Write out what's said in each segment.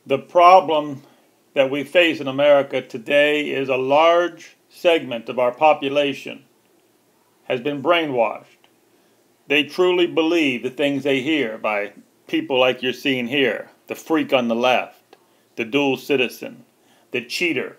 The problem that we face in America today is a large segment of our population has been brainwashed. They truly believe the things they hear by people like you're seeing here, the freak on the left, the dual citizen, the cheater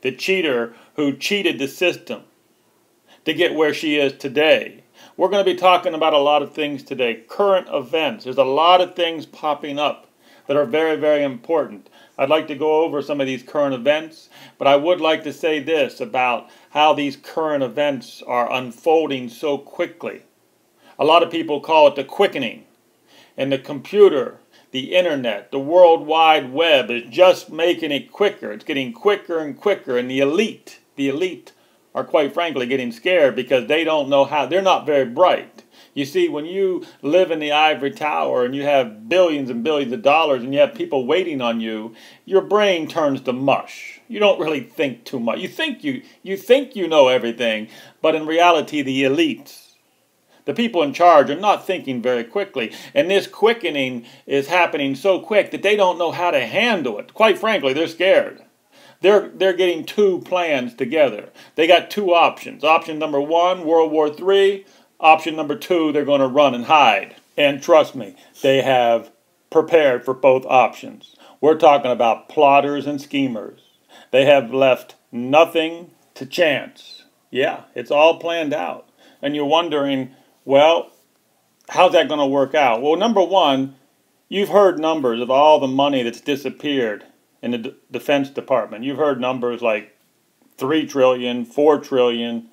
who cheated the system to get where she is today. We're going to be talking about a lot of things today, current events. There's a lot of things popping up that are very, very important. I'd like to go over some of these current events, but I would like to say this about how these current events are unfolding so quickly. A lot of people call it the quickening, and the computer, the internet, the World Wide Web is just making it quicker. It's getting quicker and quicker, and the elite are quite frankly getting scared because they don't know how. They're not very bright. You see, when you live in the ivory tower and you have billions and billions of dollars and you have people waiting on you, your brain turns to mush. You don't really think too much. You think you know everything, but in reality, the elites, the people in charge, are not thinking very quickly. And this quickening is happening so quick that they don't know how to handle it. Quite frankly, they're scared. They're getting two plans together. They got two options. Option number one, World War III. Option number two, they're going to run and hide. And trust me, they have prepared for both options. We're talking about plotters and schemers. They have left nothing to chance. Yeah, it's all planned out. And you're wondering, well, how's that going to work out? Well, number one, you've heard numbers of all the money that's disappeared in the Defense Department. You've heard numbers like 3 trillion, 4 trillion,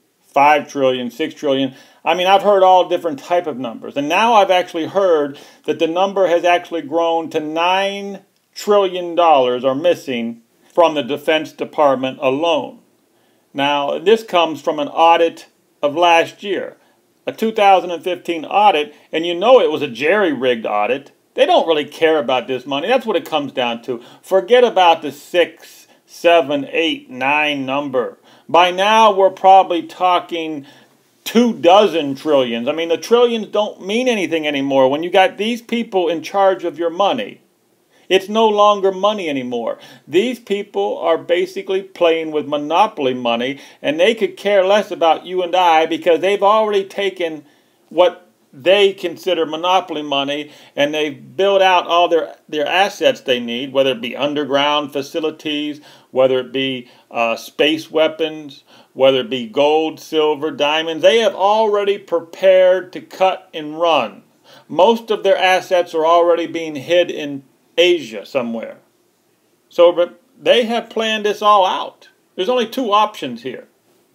5 trillion, 6 trillion. I mean, I've heard all different type of numbers. And now I've actually heard that the number has actually grown to $9 trillion are missing from the Defense Department alone. Now, this comes from an audit of last year, a 2015 audit, and you know it was a jerry-rigged audit. They don't really care about this money. That's what it comes down to. Forget about the 6, 7, 8, 9 number. By now, we're probably talking 24 trillions. I mean, the trillions don't mean anything anymore. When you got these people in charge of your money, it's no longer money anymore. These people are basically playing with monopoly money, and they could care less about you and I because they've already taken what they consider monopoly money, and they've built out all their assets they need, whether it be underground facilities, whether it be space weapons, whether it be gold, silver, diamonds. They have already prepared to cut and run. Most of their assets are already being hid in Asia somewhere. So they have planned this all out. There's only two options here.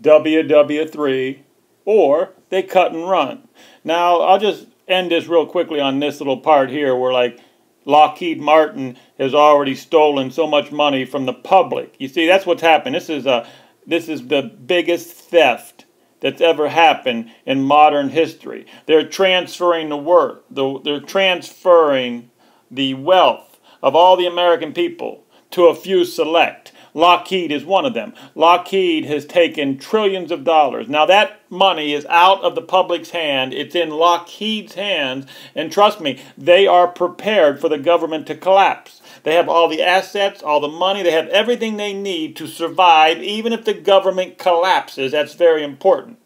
WW3 or they cut and run. Now, I'll just end this real quickly on this little part here where, like, Lockheed Martin has already stolen so much money from the public. You see, that's what's happened. This is the biggest theft that's ever happened in modern history. They're transferring they're transferring the wealth of all the American people to a few select. Lockheed is one of them. Lockheed has taken trillions of dollars. Now that money is out of the public's hand. It's in Lockheed's hands. And trust me, they are prepared for the government to collapse. They have all the assets, all the money. They have everything they need to survive, even if the government collapses. That's very important.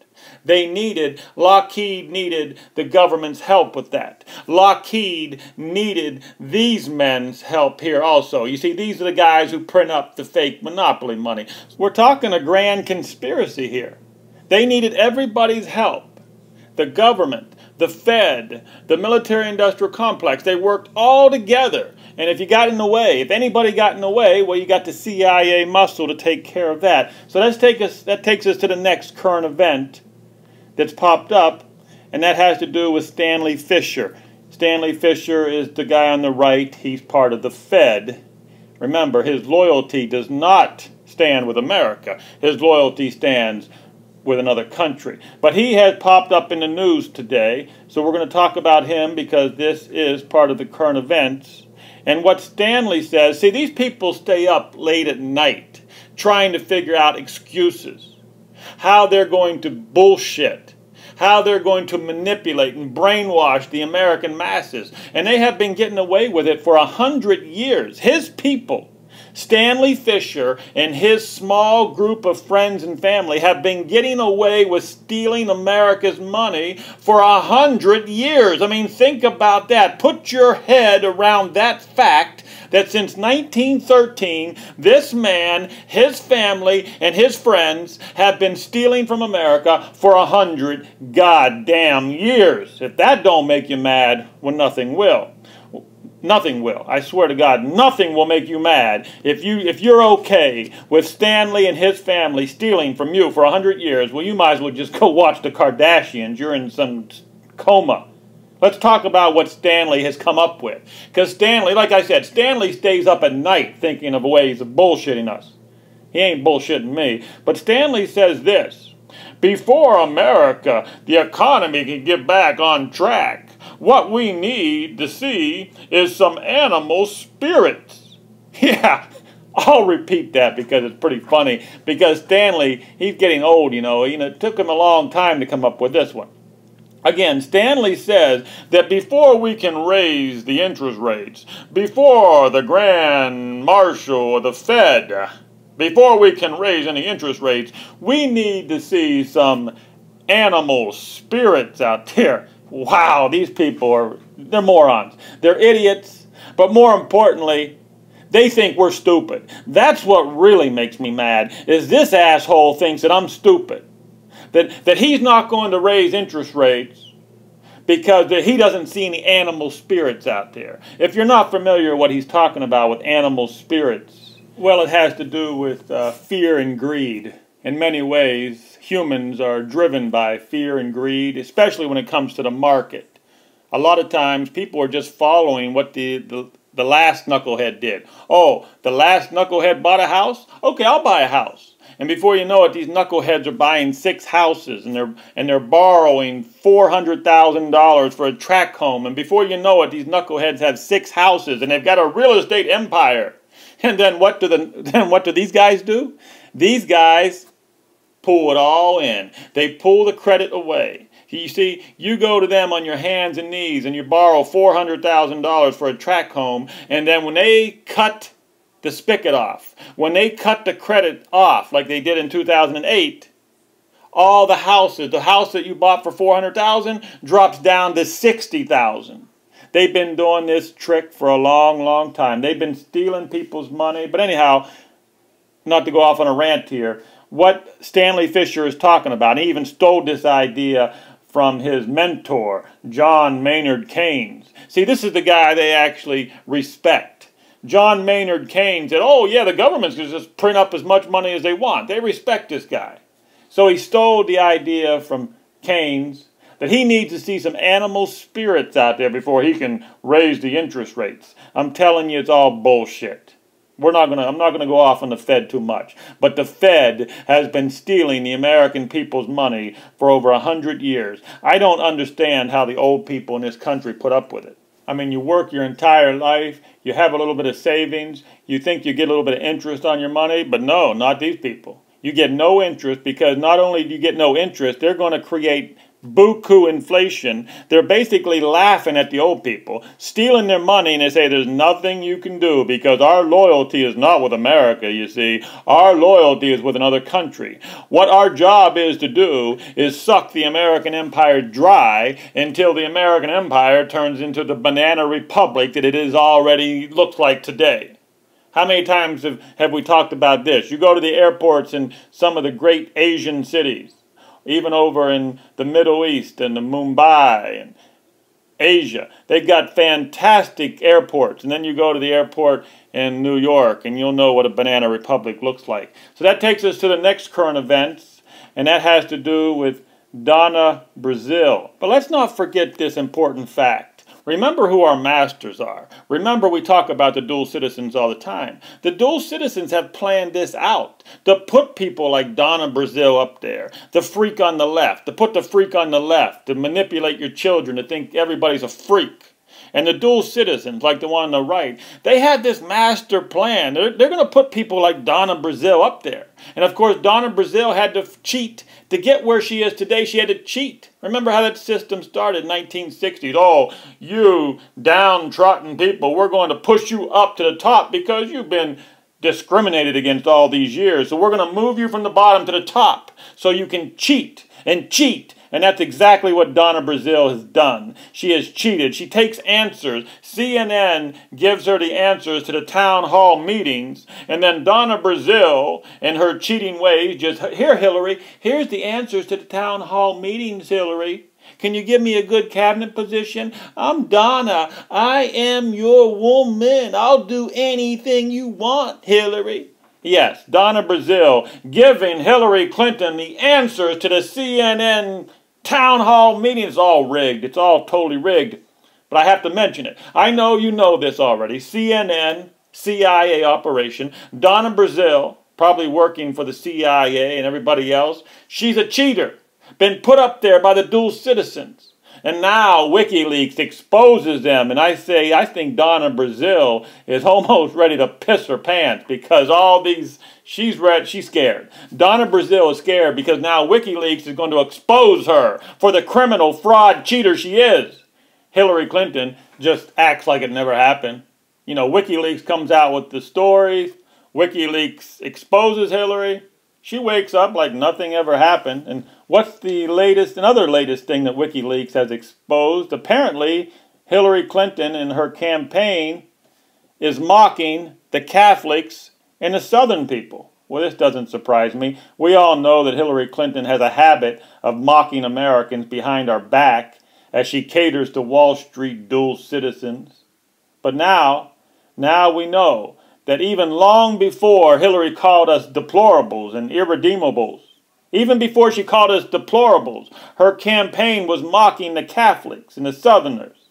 Lockheed needed the government's help with that. Lockheed needed these men's help here also. You see, these are the guys who print up the fake monopoly money. We're talking a grand conspiracy here. They needed everybody's help. The government, the Fed, the military-industrial complex, they worked all together. And if you got in the way, if anybody got in the way, well, you got the CIA muscle to take care of that. So that takes us to the next current event that's popped up, and that has to do with Stanley Fischer. Stanley Fischer is the guy on the right. He's part of the Fed. Remember, his loyalty does not stand with America. His loyalty stands with another country. But he has popped up in the news today, so we're going to talk about him because this is part of the current events. And what Stanley says, see, these people stay up late at night trying to figure out excuses, how they're going to bullshit, how they're going to manipulate and brainwash the American masses. And they have been getting away with it for 100 years. His people, Stanley Fischer and his small group of friends and family, have been getting away with stealing America's money for 100 years. I mean, think about that. Put your head around that fact, that since 1913, this man, his family, and his friends have been stealing from America for 100 goddamn years. If that don't make you mad, well, nothing will. Nothing will. I swear to God, nothing will make you mad if you're okay with Stanley and his family stealing from you for 100 years. Well, you might as well just go watch the Kardashians. You're in some coma. Let's talk about what Stanley has come up with. Because Stanley, like I said, Stanley stays up at night thinking of ways of bullshitting us. He ain't bullshitting me. But Stanley says this: before America, the economy can get back on track, what we need to see is some animal spirits. Yeah, I'll repeat that because it's pretty funny. Because Stanley, he's getting old, you know. It took him a long time to come up with this one. Again, Stanley says that before we can raise the interest rates, before the Grand Marshal or the Fed, before we can raise any interest rates, we need to see some animal spirits out there. Wow, these people they're morons. They're idiots, but more importantly, they think we're stupid. That's what really makes me mad, is this asshole thinks that I'm stupid. That he's not going to raise interest rates because he doesn't see any animal spirits out there. If you're not familiar with what he's talking about with animal spirits, well, it has to do with fear and greed. In many ways, humans are driven by fear and greed, especially when it comes to the market. A lot of times, people are just following what the last knucklehead did. Oh, the last knucklehead bought a house? Okay, I'll buy a house. And before you know it, these knuckleheads are buying 6 houses, and they're borrowing $400,000 for a tract home. And before you know it, these knuckleheads have 6 houses, and they've got a real estate empire. And then what do these guys do? These guys pull it all in. They pull the credit away. You see, you go to them on your hands and knees and you borrow $400,000 for a tract home, and then when they cut the spigot off, when they cut the credit off like they did in 2008, all the houses, the house that you bought for $400,000 drops down to $60,000. They've been doing this trick for a long, long time. They've been stealing people's money. But anyhow, not to go off on a rant here, what Stanley Fischer is talking about, he even stole this idea from his mentor, John Maynard Keynes. See, this is the guy they actually respect. John Maynard Keynes said, oh yeah, the government's going to just print up as much money as they want. They respect this guy. So he stole the idea from Keynes that he needs to see some animal spirits out there before he can raise the interest rates. I'm telling you, it's all bullshit. I'm not going to go off on the Fed too much. But the Fed has been stealing the American people's money for over 100 years. I don't understand how the old people in this country put up with it. I mean, you work your entire life, you have a little bit of savings, you think you get a little bit of interest on your money, but no, not these people. You get no interest because not only do you get no interest, they're going to create buku inflation. They're basically laughing at the old people, stealing their money, and they say there's nothing you can do because our loyalty is not with America, you see. Our loyalty is with another country. What our job is to do is suck the American empire dry until the American empire turns into the banana republic that it is already looks like today. How many times have we talked about this? You go to the airports in some of the great Asian cities, even over in the Middle East and the Mumbai and Asia. They've got fantastic airports. And then you go to the airport in New York and you'll know what a banana republic looks like. So that takes us to the next current events, and that has to do with Donna Brazile. But let's not forget this important fact. Remember who our masters are. Remember, we talk about the dual citizens all the time. The dual citizens have planned this out to put people like Donna Brazile up there, the freak on the left, to put the freak on the left, to manipulate your children to think everybody's a freak. and the dual citizens, like the one on the right, they had this master plan. They're going to put people like Donna Brazile up there. And of course, Donna Brazile had to cheat. To get where she is today, she had to cheat. Remember how that system started in 1960s. Oh, you downtrodden people, we're going to push you up to the top because you've been discriminated against all these years. So we're going to move you from the bottom to the top so you can cheat and cheat. And that's exactly what Donna Brazile has done. She has cheated. She takes answers. CNN gives her the answers to the town hall meetings. And then Donna Brazile, in her cheating ways, just, here, Hillary, here's the answers to the town hall meetings, Hillary. Can you give me a good cabinet position? I'm Donna. I am your woman. I'll do anything you want, Hillary. Yes, Donna Brazile giving Hillary Clinton the answers to the CNN town hall meeting. It's all rigged. It's all totally rigged. But I have to mention it. I know you know this already. CNN, CIA operation. Donna Brazile, probably working for the CIA and everybody else. She's a cheater. Been put up there by the dual citizens. And now WikiLeaks exposes them. And I think Donna Brazile is almost ready to piss her pants because all these, she's scared. Donna Brazile is scared because now WikiLeaks is going to expose her for the criminal fraud cheater she is. Hillary Clinton just acts like it never happened. You know, WikiLeaks comes out with the stories. WikiLeaks exposes Hillary. She wakes up like nothing ever happened. And what's the latest, another latest thing that WikiLeaks has exposed? Apparently, Hillary Clinton in her campaign is mocking the Catholics and the Southern people. Well, this doesn't surprise me. We all know that Hillary Clinton has a habit of mocking Americans behind our back as she caters to Wall Street dual citizens. But now we know that even long before Hillary called us deplorables and irredeemables, even before she called us deplorables, her campaign was mocking the Catholics and the Southerners.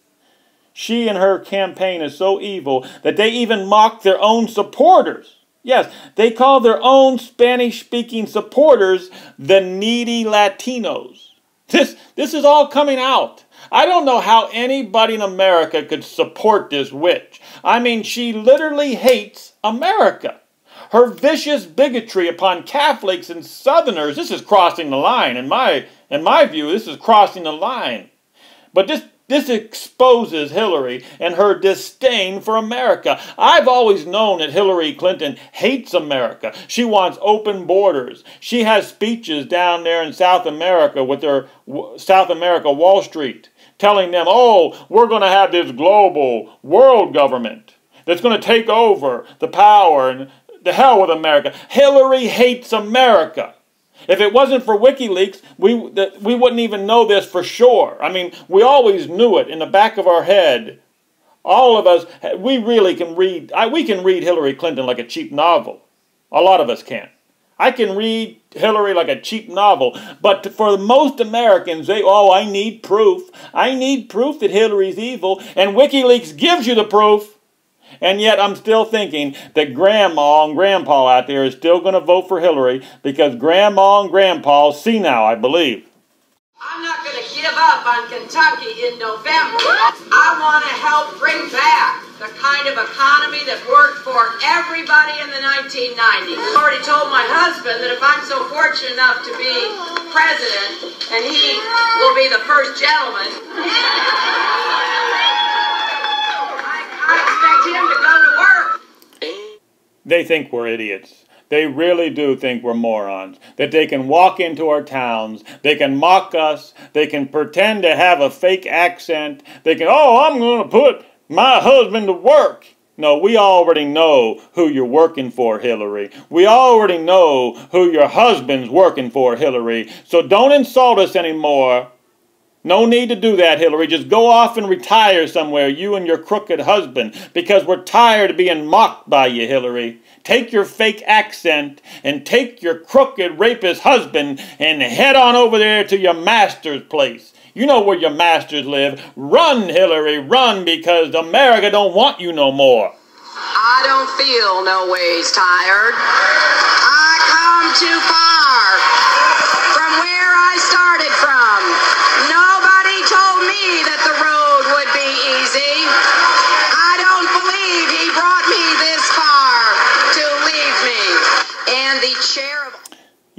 She and her campaign is so evil that they even mock their own supporters. Yes, they call their own Spanish-speaking supporters the needy Latinos. This is all coming out. I don't know how anybody in America could support this witch. I mean, she literally hates America. Her vicious bigotry upon Catholics and Southerners, this is crossing the line. In my view, this is crossing the line. But this exposes Hillary and her disdain for America. I've always known that Hillary Clinton hates America. She wants open borders. She has speeches down there in South America with her South America Wall Street, telling them, oh, we're going to have this global world government that's going to take over the power and the hell with America. Hillary hates America. If it wasn't for WikiLeaks, we wouldn't even know this for sure. I mean, we always knew it in the back of our head. All of us, we really can read, we can read Hillary Clinton like a cheap novel. A lot of us can. I can read Hillary like a cheap novel, but for most Americans, I need proof. I need proof that Hillary's evil, and WikiLeaks gives you the proof. And yet I'm still thinking that Grandma and Grandpa out there is still going to vote for Hillary because Grandma and Grandpa see now, I believe. I'm not going to give up on Kentucky in November. I want to help bring back the kind of economy that worked for everybody in the 1990s. I already told my husband that if I'm so fortunate enough to be president, and he will be the first gentleman, I expect him to go to work. They think we're idiots. They really do think we're morons. That they can walk into our towns, they can mock us, they can pretend to have a fake accent, they can, I'm going to put my husband to work. No, we already know who you're working for, Hillary. We already know who your husband's working for, Hillary. So don't insult us anymore. No need to do that, Hillary. Just go off and retire somewhere, you and your crooked husband, because we're tired of being mocked by you, Hillary. Take your fake accent and take your crooked rapist husband and head on over there to your master's place. You know where your masters live. Run, Hillary, run, because America don't want you no more. I don't feel no ways tired. I come too far from where I started from. Nobody told me that the road would be easy.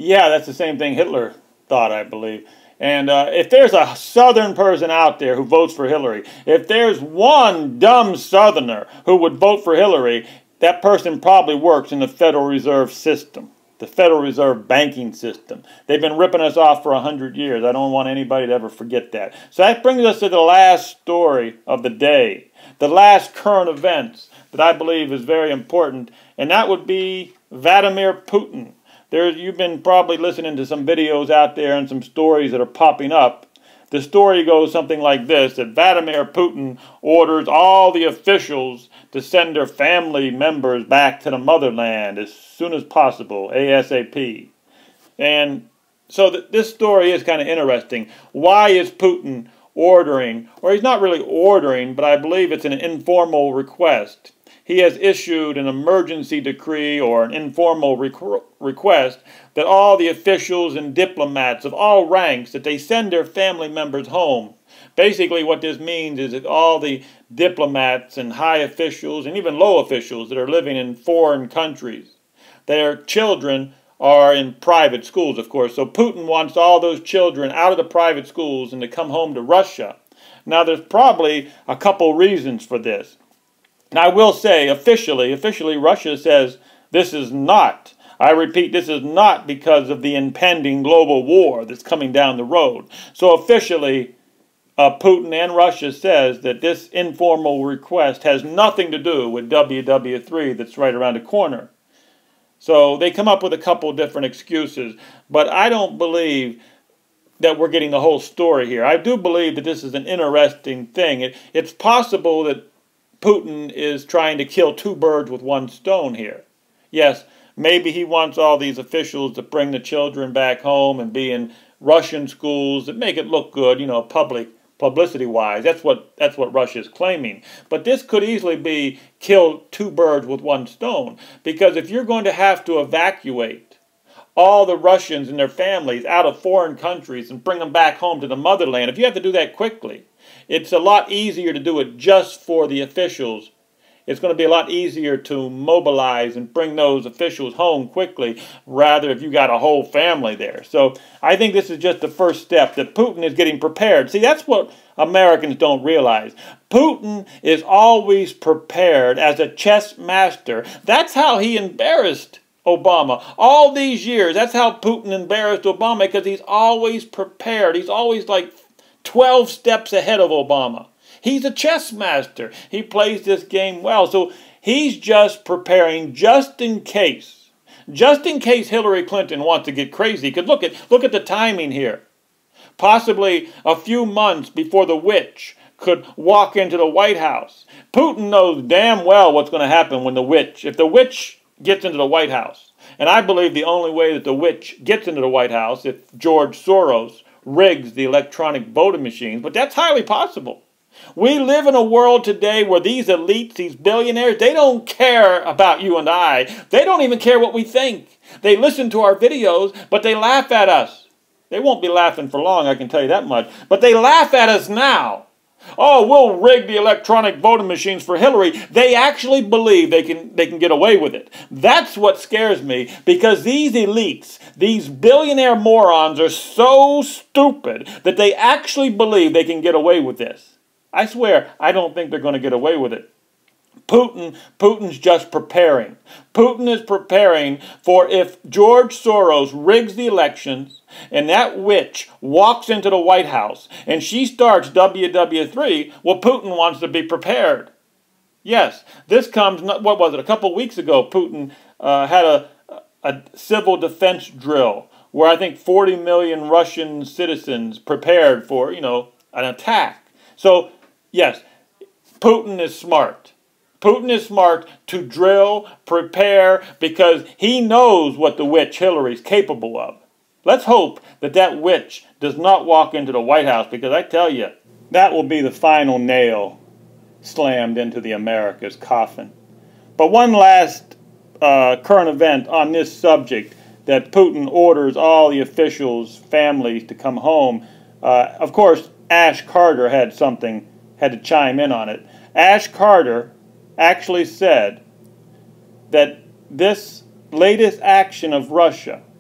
Yeah, that's the same thing Hitler thought, I believe. And if there's a Southern person out there who votes for Hillary, if there's one dumb Southerner who would vote for Hillary, that person probably works in the Federal Reserve System, the Federal Reserve banking system. They've been ripping us off for 100 years. I don't want anybody to ever forget that. So that brings us to the last story of the day, the last current events that I believe is very important, and that would be Vladimir Putin. You've been probably listening to some videos out there and some stories that are popping up. The story goes something like this, that Vladimir Putin orders all the officials to send their family members back to the motherland as soon as possible, ASAP. And so this story is kind of interesting. Why is Putin ordering, or he's not really ordering, but I believe it's an informal request. He has issued an emergency decree or an informal request that all the officials and diplomats of all ranks, that they send their family members home. Basically what this means is that all the diplomats and high officials and even low officials that are living in foreign countries, their children are in private schools, of course. So Putin wants all those children out of the private schools and to come home to Russia. Now there's probably a couple reasons for this. Now, I will say, officially, Russia says this is not, I repeat, this is not because of the impending global war that's coming down the road. So officially, Putin and Russia says that this informal request has nothing to do with WW3 that's right around the corner. So they come up with a couple different excuses, but I don't believe that we're getting the whole story here. I do believe that this is an interesting thing. It's possible that Putin is trying to kill two birds with one stone here. Yes, maybe he wants all these officials to bring the children back home and be in Russian schools that make it look good, you know, publicity-wise. That's what Russia is claiming. But this could easily be kill two birds with one stone, because if you're going to have to evacuate all the Russians and their families out of foreign countries and bring them back home to the motherland, if you have to do that quickly, it's a lot easier to do it just for the officials. It's going to be a lot easier to mobilize and bring those officials home quickly, rather if you got a whole family there. So I think this is just the first step, that Putin is getting prepared. See, that's what Americans don't realize. Putin is always prepared as a chess master. That's how he embarrassed Obama. All these years, that's how Putin embarrassed Obama, because he's always prepared. He's always like 12 steps ahead of Obama. He's a chess master. He plays this game well. So he's just preparing just in case. Just in case Hillary Clinton wants to get crazy. Because look at the timing here. Possibly a few months before the witch could walk into the White House. Putin knows damn well what's going to happen when if the witch gets into the White House. And I believe the only way that the witch gets into the White House if George Soros rigs the electronic voting machines, but that's highly possible. We live in a world today where these elites, these billionaires, they don't care about you and I. They don't even care what we think. They listen to our videos, but they laugh at us. They won't be laughing for long, I can tell you that much. But they laugh at us now. Oh, we'll rig the electronic voting machines for Hillary. They actually believe they can get away with it. That's what scares me, because these elites, these billionaire morons are so stupid that they actually believe they can get away with this. I swear, I don't think they're going to get away with it. Putin's just preparing. Putin is preparing for if George Soros rigs the elections and that witch walks into the White House and she starts WW3, well, Putin wants to be prepared. Yes, this comes, what was it, a couple weeks ago, Putin had a civil defense drill where I think 40 million Russian citizens prepared for, you know, an attack. So, yes, Putin is smart. Putin is smart to drill, prepare, because he knows what the witch Hillary's capable of. Let's hope that that witch does not walk into the White House, because I tell you, that will be the final nail slammed into the America's coffin. But one last current event on this subject, that Putin orders all the officials' families to come home. Of course, Ash Carter had to chime in on it. Ash Carter actually said that this latest action of Russia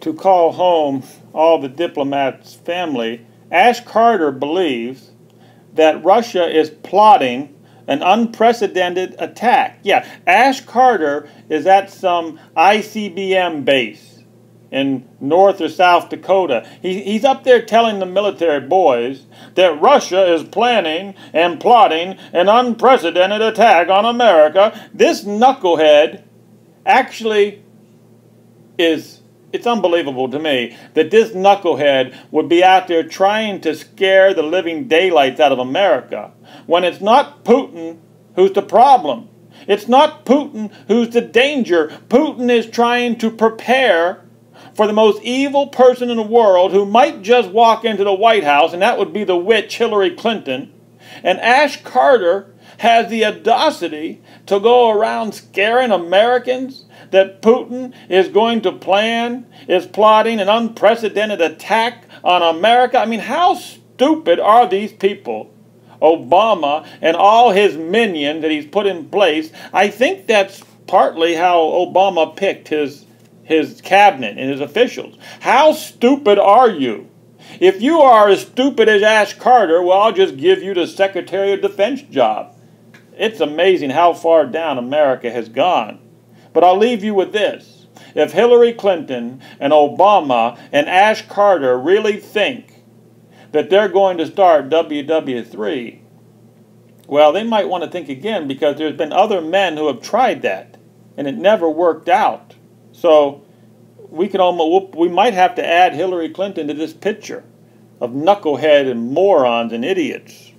to call home all the diplomats' family, Ash Carter believes that Russia is plotting an unprecedented attack. Yeah, Ash Carter is at some ICBM base in North or South Dakota. He's up there telling the military boys that Russia is planning and plotting an unprecedented attack on America. This knucklehead actually it's unbelievable to me that this knucklehead would be out there trying to scare the living daylights out of America when it's not Putin who's the problem. It's not Putin who's the danger. Putin is trying to prepare for the most evil person in the world who might just walk into the White House, and that would be the witch Hillary Clinton. And Ash Carter has the audacity to go around scaring Americans that Putin is going to is plotting an unprecedented attack on America. I mean, how stupid are these people? Obama and all his minions that he's put in place. I think that's partly how Obama picked his cabinet and his officials. How stupid are you? If you are as stupid as Ash Carter, well, I'll just give you the Secretary of Defense job. It's amazing how far down America has gone. But I'll leave you with this. If Hillary Clinton and Obama and Ash Carter really think that they're going to start WW3, well, they might want to think again, because there's been other men who have tried that, and it never worked out. So we might have to add Hillary Clinton to this picture of knucklehead and morons and idiots.